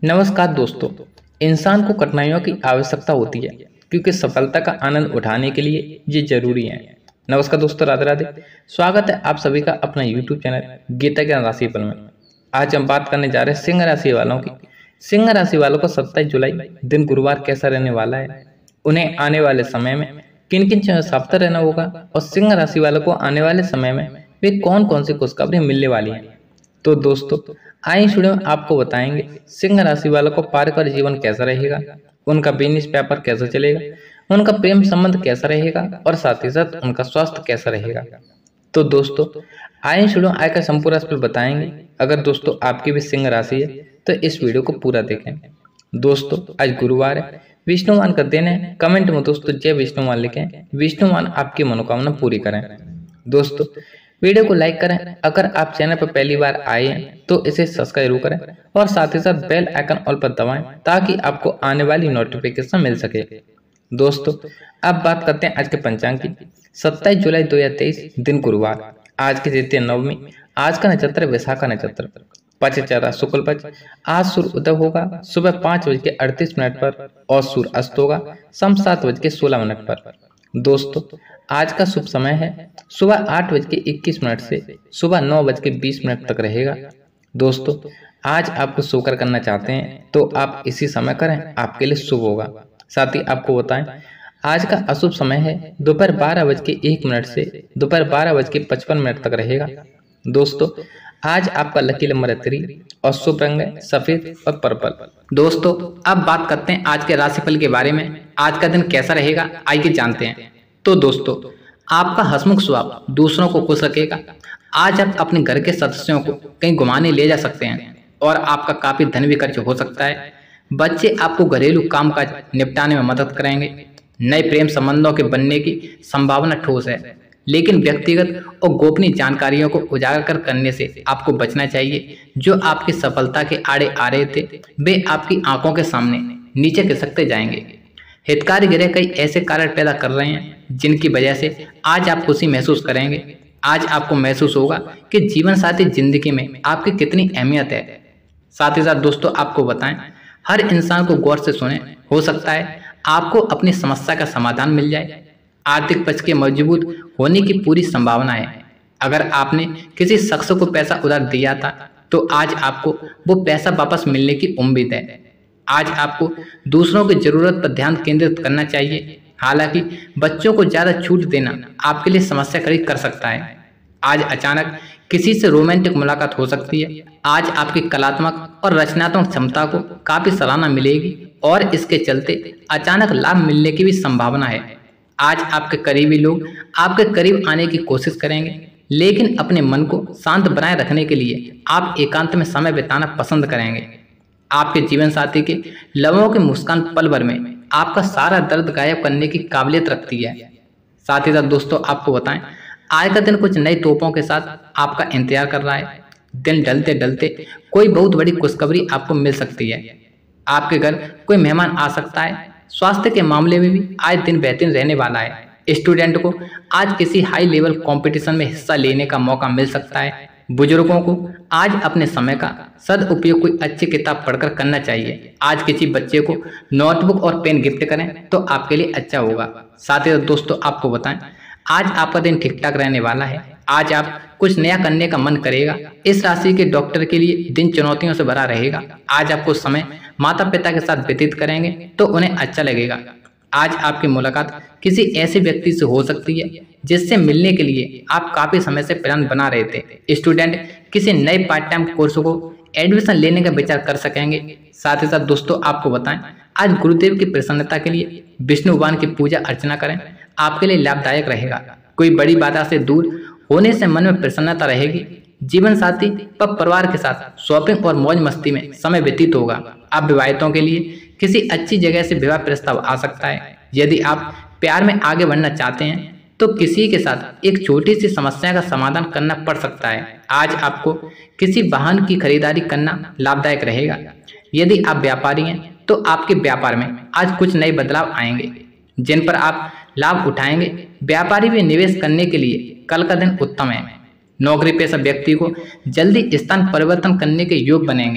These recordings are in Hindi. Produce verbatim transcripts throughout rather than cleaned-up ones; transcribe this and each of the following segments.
नमस्कार दोस्तों। इंसान को कठिनाइयों की आवश्यकता होती है क्योंकि सफलता का आनंद उठाने के लिए ये जरूरी है। नमस्कार दोस्तों, राधे राधे। स्वागत है आप सभी का अपना यूट्यूब चैनल गीता ज्ञान राशिफल में। आज हम बात करने जा रहे हैं सिंह राशि वालों की। सिंह राशि वालों को सत्ताईस जुलाई दिन गुरुवार कैसा रहने वाला है, उन्हें आने वाले समय में किन किन चीजों से सावधान रहना होगा और सिंह राशि वालों को आने वाले समय में वे कौन कौन सी खुशखबरी मिलने वाली हैं। तो दोस्तों आइए वीडियो में आपको बताएंगे सिंह राशि वालों को पारिवारिक जीवन कैसा रहेगा, उनका बिजनेस व्यापार कैसा चलेगा, उनका प्रेम संबंध कैसा रहेगा और साथ ही साथ उनका स्वास्थ्य कैसा रहेगा। तो दोस्तों आइए वीडियो आय का संपूर्ण राशिफल बताएंगे। अगर दोस्तों आपकी भी सिंह राशि है तो इस वीडियो को पूरा देखें। दोस्तों आज गुरुवार है, विष्णुमान का दिन है। कमेंट में दोस्तों जय विष्णुमान लिखें, विष्णुमान आपकी मनोकामना पूरी करें। दोस्तों वीडियो को लाइक करें। अगर आप चैनल पर पहली बार आए हैं तो इसे सब्सक्राइब करें और साथ ही साथ बेल आइकन ऑल पर दबाएं ताकि आपको आने वाली नोटिफिकेशन मिल सके। दोस्तों अब बात करते हैं आज के पंचांग की। सत्ताईस जुलाई दो हजार तेईस दिन गुरुवार, आज की द्वितीय नवमी। आज का नक्षत्र विशाखा नक्षत्र, पक्ष चल रहा शुक्ल पक्ष। आज सूर्य उदय होगा सुबह पाँच बज के अड़तीस मिनट पर और सूर्य अस्त होगा शाम सात बज के सोलह मिनट पर। दोस्तों आज का शुभ समय है सुबह आठ बज के इक्कीस मिनट से सुबह नौ बज के बीस मिनट तक रहेगा। दोस्तों आज आपको सोकर करना चाहते हैं तो आप इसी समय करें, आपके लिए शुभ होगा। साथ ही आपको बताएं आज का अशुभ समय है दोपहर बारह बज के एक मिनट से दोपहर बारह बज के पचपन मिनट तक रहेगा। दोस्तों आज आपका लकी नंबर है थ्री और शुभ रंग है सफेद और पर्पल। दोस्तों अब बात करते हैं आज के राशिफल के बारे में। आज का दिन कैसा रहेगा आइए जानते हैं। तो दोस्तों आपका हंसमुख स्वभाव दूसरों को खुश रखेगा। आज आप अपने घर के सदस्यों को कहीं घुमाने ले जा सकते हैं और आपका काफी धन भी खर्च हो सकता है। बच्चे आपको घरेलू कामकाज निपटाने में मदद करेंगे। नए प्रेम संबंधों के बनने की संभावना ठोस है, लेकिन व्यक्तिगत और गोपनीय जानकारियों को उजागर कर करने से आपको बचना चाहिए। जो आपकी सफलता के आड़े आ रहे थे वे आपकी आंखों के सामने नीचे खिसकते जाएंगे। हितकारी ग्रह कई ऐसे कारण पैदा कर रहे हैं जिनकी वजह से आज आप खुशी महसूस करेंगे। आज आपको महसूस होगा कि जीवन साथी जिंदगी में आपकी कितनी अहमियत है। साथ ही साथ दोस्तों आपको बताएं हर इंसान को गौर से सुने, हो सकता है आपको अपनी समस्या का समाधान मिल जाए। आर्थिक पक्ष के मजबूत होने की पूरी संभावना है। अगर आपने किसी शख्स को पैसा उधार दिया था तो आज आपको वो पैसा वापस मिलने की उम्मीद है। आज आपको दूसरों की जरूरत पर ध्यान केंद्रित करना चाहिए। हालांकि बच्चों को ज्यादा छूट देना आपके लिए समस्या खड़ी कर सकता है। आज अचानक किसी से रोमांटिक मुलाकात हो सकती है। आज आपकी कलात्मक और रचनात्मक क्षमता को काफी सराहना मिलेगी और इसके चलते अचानक लाभ मिलने की भी संभावना है। आज आपके करीबी लोग आपके करीब आने की कोशिश करेंगे, लेकिन अपने मन को शांत बनाए रखने के लिए आप एकांत में समय बिताना पसंद करेंगे। आपके जीवन साथी के लबों की मुस्कान पल भर में आपका सारा दर्द गायब करने की काबिलियत रखती है। साथ ही साथ दोस्तों आपको बताएं आज का दिन कुछ नए तोहफों के साथ आपका इंतजार कर रहा है। दिन ढलते ढलते कोई बहुत बड़ी खुशखबरी आपको मिल सकती है। आपके घर कोई मेहमान आ सकता है। स्वास्थ्य के मामले में भी आज दिन बेहतरीन रहने वाला है। स्टूडेंट को आज किसी हाई लेवल कंपटीशन में हिस्सा लेने का मौका मिल सकता है। बुजुर्गों को आज अपने समय का सदुपयोग कोई अच्छी किताब पढ़कर करना चाहिए। आज किसी बच्चे को नोटबुक और पेन गिफ्ट करें तो आपके लिए अच्छा होगा। साथ ही दोस्तों आपको बताएं आज आपका दिन ठीक ठाक रहने वाला है। आज आप कुछ नया करने का मन करेगा। इस राशि के डॉक्टर के लिए दिन चुनौतियों से भरा रहेगा। आज आप कुछ समय माता पिता के साथ व्यतीत करेंगे तो उन्हें अच्छा लगेगा। आज आपकी मुलाकात किसी ऐसे व्यक्ति से हो सकती है जिससे मिलने के लिए आप काफी समय से प्लान बना रहे थे। स्टूडेंट किसी नए पार्ट टाइम कोर्स को एडमिशन लेने का विचार कर सकेंगे। साथ ही साथ दोस्तों आपको बताएं आज गुरुदेव की प्रसन्नता के लिए विष्णु भगवान की पूजा अर्चना करें, आपके लिए लाभदायक रहेगा। कोई बड़ी बाधा से दूर होने से मन में प्रसन्नता रहेगी। जीवन साथी व परिवार के साथ शॉपिंग और मौज मस्ती में समय व्यतीत होगा। आप विवाहितों के लिए किसी अच्छी जगह से विवाह प्रस्ताव आ सकता है। यदि आप प्यार में आगे बढ़ना चाहते हैं तो किसी के साथ एक छोटी सी समस्या का समाधान करना पड़ सकता है। आज आपको किसी वाहन की खरीदारी करना लाभदायक रहेगा। यदि आप व्यापारी हैं तो आपके व्यापार में आज कुछ नए बदलाव आएंगे जिन पर आप लाभ उठाएंगे। व्यापारी भी निवेश करने के लिए कल का दिन उत्तम है। नौकरी पेशा व्यक्ति को जल्दी स्थान परिवर्तन करने के योग बनेंगे।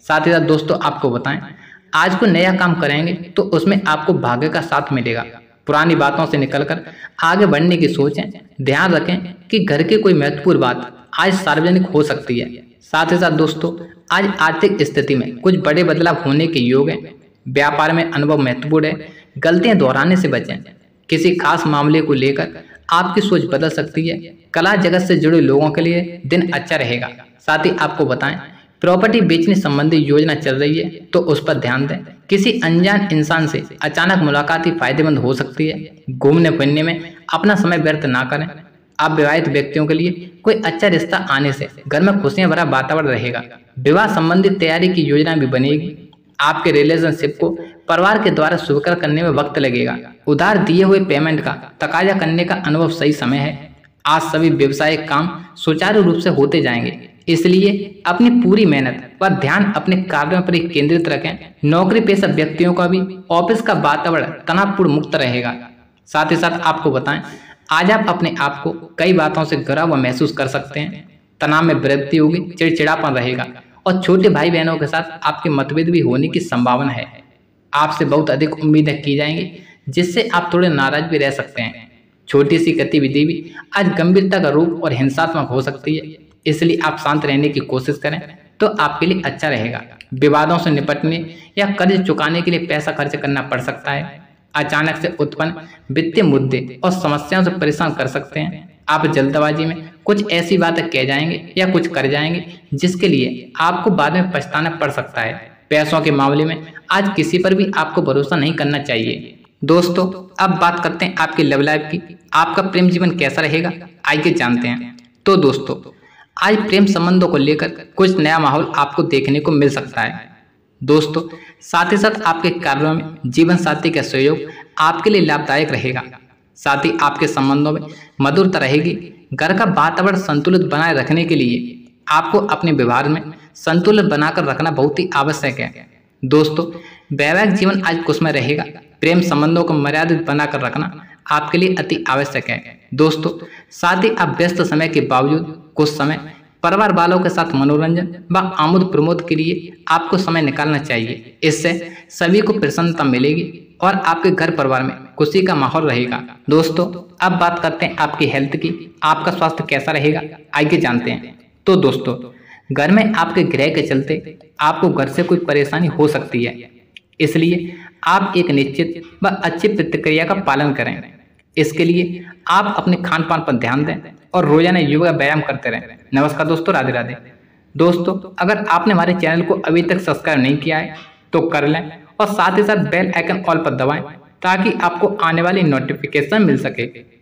साथ ही साथ दोस्तों आपको बताएं, आज कोई नया काम करेंगे तो उसमें आपको भाग्य का साथ मिलेगा। पुरानी बातों से निकलकर आगे बढ़ने की सोचें। ध्यान रखें कि घर की कोई महत्वपूर्ण बात आज सार्वजनिक हो सकती है। साथ ही साथ दोस्तों आज आर्थिक स्थिति में कुछ बड़े बदलाव होने के योग हैं। व्यापार में अनुभव महत्वपूर्ण है, गलतियां दोहराने से बचें। किसी खास मामले को लेकर आपकी सोच बदल सकती है। कला जगत से जुड़े लोगों के लिए दिन अच्छा रहेगा। साथ ही आपको बताएं, प्रॉपर्टी बेचने संबंधी योजना चल रही है तो उस पर ध्यान दें। किसी अनजान इंसान से अचानक मुलाकात ही फायदेमंद हो सकती है। घूमने फिरने में अपना समय व्यर्थ ना करें। अविवाहित व्यक्तियों के लिए कोई अच्छा रिश्ता आने से घर में खुशियां भरा वातावरण रहेगा। विवाह संबंधी तैयारी की योजना भी बनेगी। आपके रिलेशनशिप को परिवार के द्वारा स्वीकार करने में वक्त लगेगा। उधार दिए हुए पेमेंट का तकाजा करने का अनुभव सही समय है। आज सभी व्यवसायिक काम सुचारू रूप से होते जाएंगे, इसलिए अपनी पूरी मेहनत व ध्यान अपने कार्यों पर ही केंद्रित रखें। नौकरी पेशा व्यक्तियों का भी ऑफिस का वातावरण तनावपूर्ण मुक्त रहेगा। साथ ही साथ आपको बताएं, आज आप अपने आप को कई बातों से घिरा हुआ महसूस कर सकते हैं। तनाव में वृद्धि होगी, चिड़चिड़ापन रहेगा और छोटे भाई बहनों के साथ आपके मतभेद भी होने की संभावना है। आपसे बहुत अधिक उम्मीदें की जाएंगी, जिससे आप थोड़े नाराज भी रह सकते हैं। छोटी सी गतिविधि भी आज गंभीरता का रूप और हिंसात्मक हो सकती है, इसलिए आप शांत रहने की कोशिश करें तो आपके लिए अच्छा रहेगा। विवादों से निपटने या कर्ज चुकाने के लिए पैसा खर्च करना पड़ सकता है। अचानक से उत्पन्न वित्तीय मुद्दे और समस्याओं से परेशान कर सकते हैं। आप जल्दबाजी में कुछ ऐसी बातें कह जाएंगे या कुछ कर जाएंगे जिसके लिए आपको बाद में पछताना पड़ सकता है। पैसों के मामले में आज किसी पर भी आपको भरोसा नहीं करना चाहिए। दोस्तों अब बात करते हैं आपकी लव लाइफ की। आपका प्रेम जीवन कैसा रहेगा, आइए जानते हैं। तो दोस्तों आज प्रेम संबंधों को लेकर कुछ नया माहौल आपको देखने को मिल सकता है। दोस्तों साथ ही साथ आपके कार्यों में जीवन साथी का सहयोग आपके लिए लाभदायक रहेगा। साथ ही आपके संबंधों में मधुरता रहेगी। घर का वातावरण संतुलित बनाए रखने के लिए आपको अपने व्यवहार में संतुलित बनाकर रखना बहुत ही आवश्यक है। दोस्तों वैवाहिक जीवन आज खुशमय रहेगा। प्रेम संबंधों को मर्यादित बनाकर रखना आपके लिए अति आवश्यक है। दोस्तों साथ ही आप व्यस्त समय के बावजूद कुछ समय परिवार वालों के साथ मनोरंजन व आमोद प्रमोद के लिए आपको समय निकालना चाहिए। इससे सभी को प्रसन्नता मिलेगी और आपके घर परिवार में खुशी का माहौल रहेगा। दोस्तों अब बात करते हैं आपकी हेल्थ की। आपका स्वास्थ्य कैसा रहेगा, आइए जानते हैं। तो दोस्तों घर में आपके ग्रह के चलते आपको घर से कोई परेशानी हो सकती है, इसलिए आप एक निश्चित व अच्छी प्रतिक्रिया का पालन करें। इसके लिए आप अपने खान पान पर ध्यान दें और रोजाना योगा व्यायाम करते रहें। नमस्कार दोस्तों, राधे राधे। दोस्तों अगर आपने हमारे चैनल को अभी तक सब्सक्राइब नहीं किया है तो कर लें और साथ ही साथ बेल आइकन ऑल पर दबाएं ताकि आपको आने वाली नोटिफिकेशन मिल सके।